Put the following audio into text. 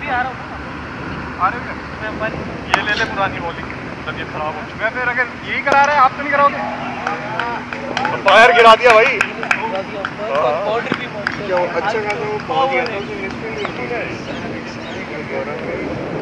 भी आ रहा हूँ ना। आ रहे हो? ये ले ले पुरानी बॉलिंग, तबीयत खराब हो चुका है। फिर अगर यही करा रहे हैं आप तो नहीं कराओगे? अंपायर गिरा दिया भाई। बॉर्डर भी अच्छा खासा वो बहुत दिया था।